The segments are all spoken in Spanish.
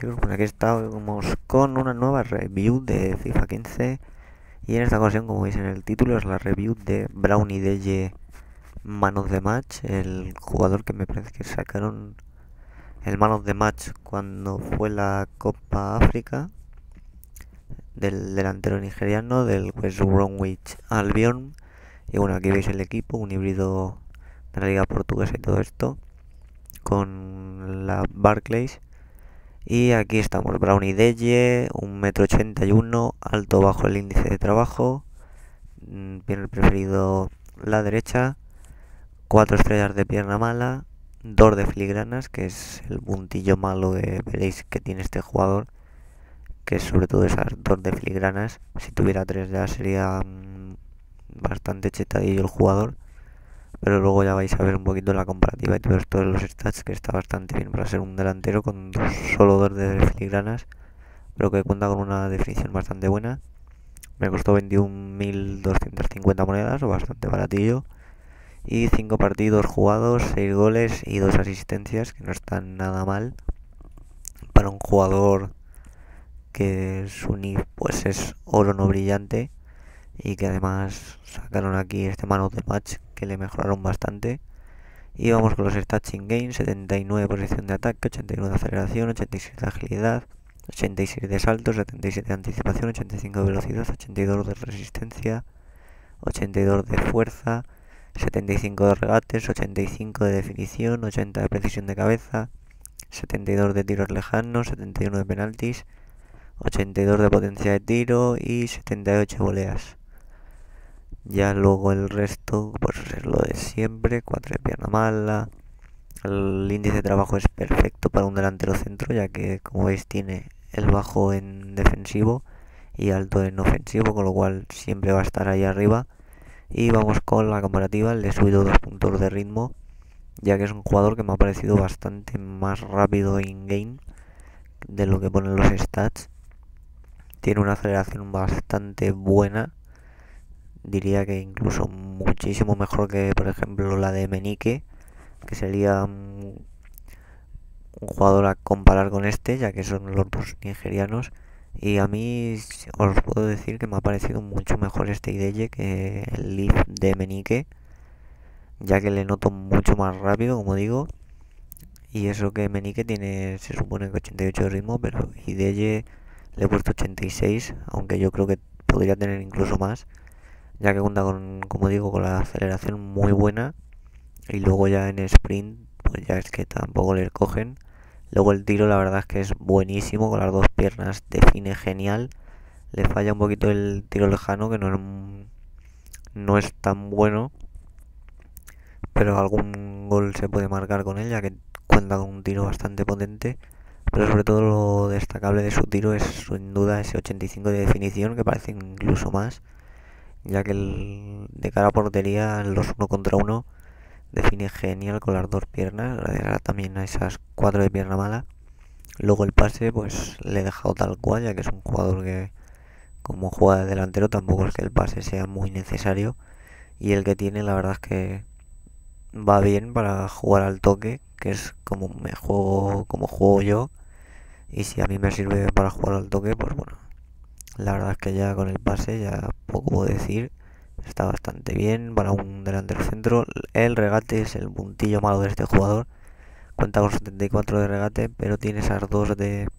chicos, pues aquí estamos con una nueva review de FIFA 15 y en esta ocasión, como veis en el título, es la review de Brownie Deye Man of the Match, el jugador que me parece que sacaron el Man of the Match cuando fue la Copa África, del delantero nigeriano del West Bromwich Albion. Y bueno, aquí veis el equipo, un híbrido de la liga portuguesa y todo esto, con la Barclays. Y aquí estamos, Brownie Deye, 1,81 m, alto bajo el índice de trabajo, pierna preferido la derecha, 4 estrellas de pierna mala, 2 de filigranas, que es el puntillo malo que veréis que tiene este jugador, que es sobre todo esas 2 de filigranas. Si tuviera 3 ya sería bastante chetadillo el jugador, pero luego ya vais a ver un poquito la comparativa y todo esto de los stats, que está bastante bien para ser un delantero con solo 2 de filigranas, pero que cuenta con una definición bastante buena. Me costó 21.250 monedas, o bastante baratillo. Y 5 partidos jugados, 6 goles y 2 asistencias, que no están nada mal para un jugador que su nick pues es oro no brillante, y que además sacaron aquí este Man of the Match que le mejoraron bastante. Y vamos con los stats in game: 79 posición de ataque, 89 de aceleración, 87 de agilidad, 86 de salto, 77 de anticipación, 85 de velocidad, 82 de resistencia, 82 de fuerza, 75 de regates, 85 de definición, 80 de precisión de cabeza, 72 de tiros lejanos, 71 de penaltis, 82 de potencia de tiro y 78 voleas. Ya luego el resto pues es lo de siempre: 4 de pierna mala. El índice de trabajo es perfecto para un delantero centro, ya que como veis tiene el bajo en defensivo y alto en ofensivo, con lo cual siempre va a estar ahí arriba. Y vamos con la comparativa: le he subido 2 puntos de ritmo, ya que es un jugador que me ha parecido bastante más rápido in-game de lo que ponen los stats. Tiene una aceleración bastante buena, diría que incluso muchísimo mejor que por ejemplo la de Menique, que sería un jugador a comparar con este, ya que son los dos nigerianos. Y a mí os puedo decir que me ha parecido mucho mejor este Ideye que el Leaf de Menique, ya que le noto mucho más rápido, como digo. Y eso que Menique tiene, se supone que 88 de ritmo, pero Ideye le he puesto 86, aunque yo creo que podría tener incluso más, ya que cuenta con, como digo, con la aceleración muy buena. Y luego ya en sprint, pues ya es que tampoco le cogen. Luego el tiro, la verdad es que es buenísimo, con las dos piernas define genial. Le falla un poquito el tiro lejano, que no es tan bueno, pero algún gol se puede marcar con él, ya que cuenta con un tiro bastante potente. Pero sobre todo lo destacable de su tiro es sin duda ese 85 de definición, que parece incluso más, ya que de cara a portería, en los 1 contra 1 define genial con las dos piernas, gracias también a esas 4 de pierna mala. Luego el pase pues le he dejado tal cual, ya que es un jugador que, como juega de delantero, tampoco es que el pase sea muy necesario. Y el que tiene, la verdad es que va bien para jugar al toque, que es como juego yo. Y si a mí me sirve para jugar al toque, pues bueno, la verdad es que ya con el pase ya poco puedo decir. Está bastante bien para un delantero centro. El regate es el puntillo malo de este jugador. Cuenta con 74 de regate, pero tiene esas 2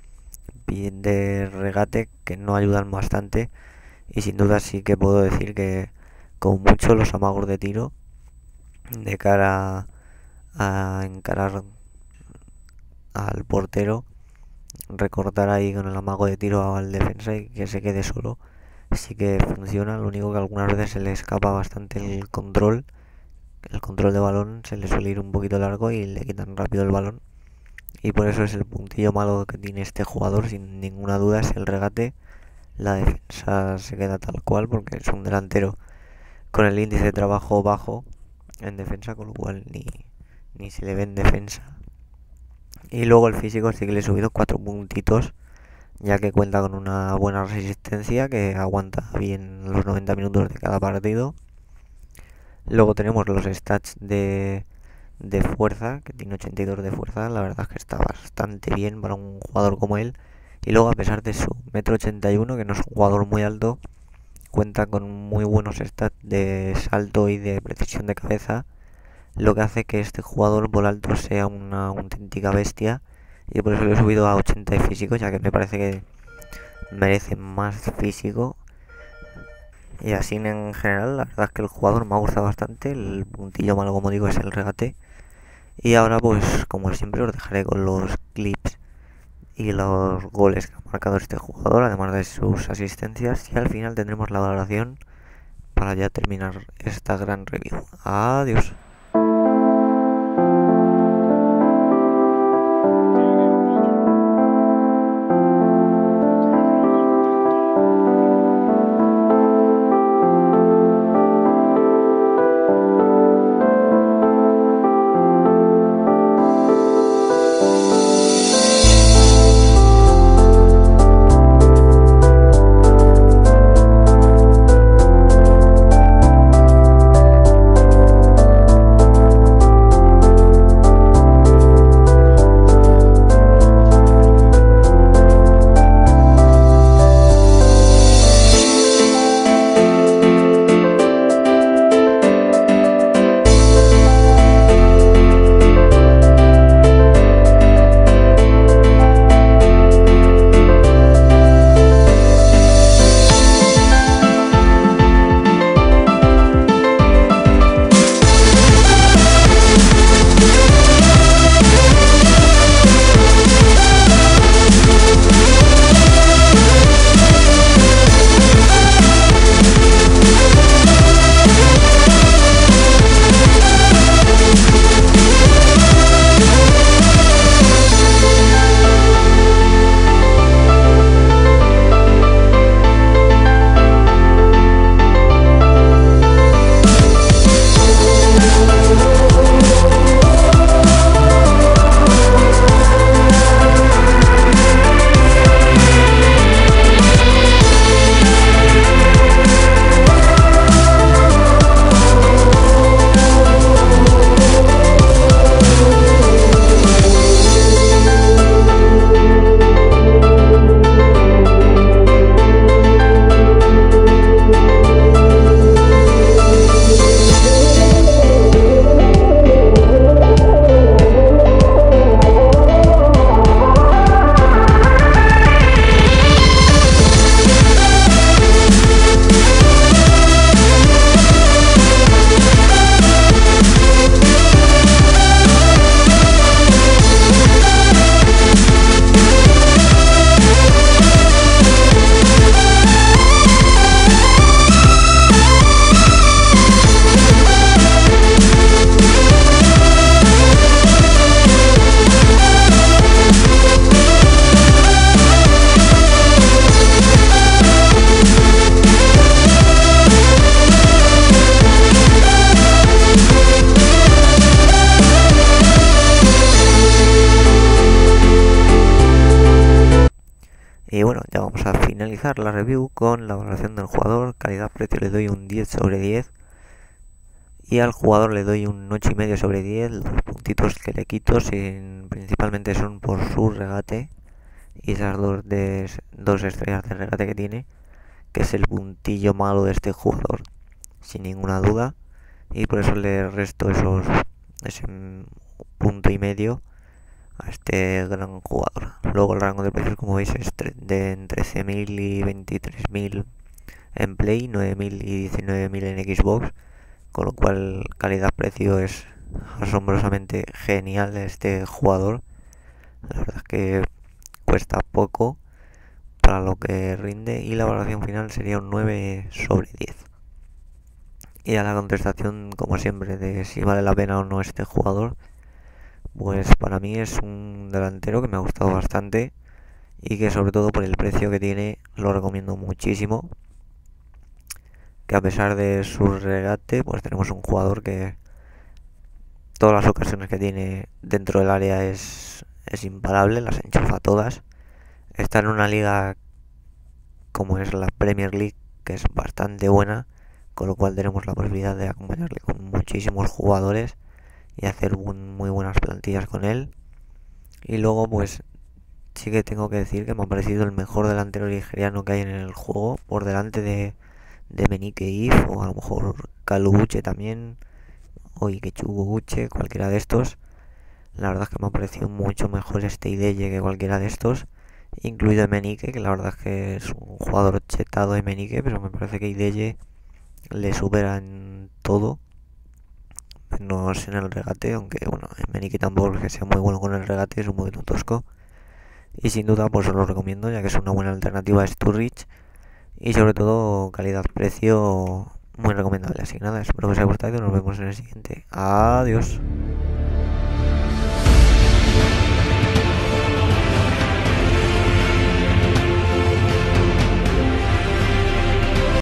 de regate que no ayudan bastante. Y sin duda sí que puedo decir que con mucho los amagos de tiro de cara a encarar al portero, recortar ahí con el amago de tiro al defensa y que se quede solo, sí que funciona. Lo único que algunas veces se le escapa bastante el control de balón se le suele ir un poquito largo y le quitan rápido el balón. Y por eso es el puntillo malo que tiene este jugador, sin ninguna duda, es el regate. La defensa se queda tal cual, porque es un delantero con el índice de trabajo bajo en defensa, con lo cual ni se le ve en defensa. Y luego el físico sí que le he subido 4 puntitos, ya que cuenta con una buena resistencia, que aguanta bien los 90 minutos de cada partido. Luego tenemos los stats de fuerza, que tiene 82 de fuerza. La verdad es que está bastante bien para un jugador como él. Y luego, a pesar de su 1,81 m, que no es un jugador muy alto, cuenta con muy buenos stats de salto y de precisión de cabeza, lo que hace que este jugador por alto sea una auténtica bestia. Y por eso lo he subido a 80 de físico, ya que me parece que merece más físico. Y así en general, la verdad es que el jugador me ha gustado bastante. El puntillo malo, como digo, es el regate. Y ahora, pues, como siempre, os dejaré con los clips y los goles que ha marcado este jugador, además de sus asistencias. Y al final tendremos la valoración para ya terminar esta gran review. Adiós. Y bueno, ya vamos a finalizar la review con la valoración del jugador. Calidad-precio le doy un 10 sobre 10. Y al jugador le doy un 8,5 sobre 10. Los puntitos que le quito principalmente son por su regate. Y esas dos estrellas de regate que tiene, que es el puntillo malo de este jugador, sin ninguna duda. Y por eso le resto ese 1,5 a este gran jugador. Luego el rango de precios, como veis, es de entre 13.000 y 23.000 en Play, 9.000 y 19.000 en Xbox, con lo cual calidad-precio es asombrosamente genial de este jugador. La verdad es que cuesta poco para lo que rinde, y la valoración final sería un 9 sobre 10. Y a la contestación, como siempre, de si vale la pena o no este jugador, pues para mí es un delantero que me ha gustado bastante y que, sobre todo por el precio que tiene, lo recomiendo muchísimo. Que a pesar de su regate, pues tenemos un jugador que todas las ocasiones que tiene dentro del área es imparable, las enchufa todas. Está en una liga como es la Premier League, que es bastante buena, con lo cual tenemos la posibilidad de acompañarle con muchísimos jugadores y hacer muy buenas plantillas con él. Y luego pues sí que tengo que decir que me ha parecido el mejor delantero nigeriano que hay en el juego, por delante de Menike If, o a lo mejor Kalubuche también, o Ikechubuche, cualquiera de estos. La verdad es que me ha parecido mucho mejor este Ideye que cualquiera de estos, incluido Menike, que la verdad es que es un jugador chetado de Menike, pero me parece que Ideye le supera en todo, menos en el regate, aunque bueno, Menike tampoco es que sea muy bueno con el regate, es un poquito tosco. Y sin duda pues os lo recomiendo, ya que es una buena alternativa a Sturridge y sobre todo calidad-precio muy recomendable. Así que nada, espero que os haya gustado y nos vemos en el siguiente. Adiós.